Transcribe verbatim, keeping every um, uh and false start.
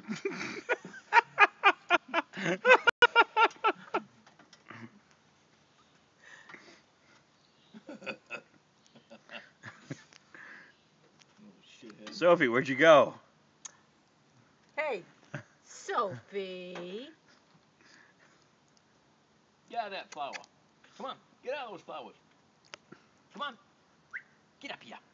Sophie, where'd you go? Hey, Sophie. Get out of that flower. Come on, get out of those flowers. Come on, get up here.